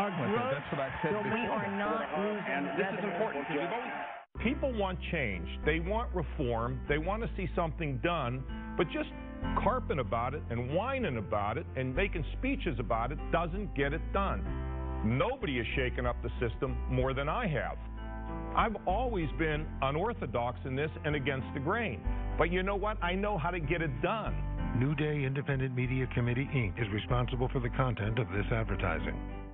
with it. That's what I said So before. we are not losing And this is important because we've always... People want change. They want reform. They want to see something done, but just carping about it and whining about it and making speeches about it doesn't get it done. Nobody has shaken up the system more than I have. I've always been unorthodox in this and against the grain. But you know what? I know how to get it done. New Day Independent Media Committee, Inc. is responsible for the content of this advertising.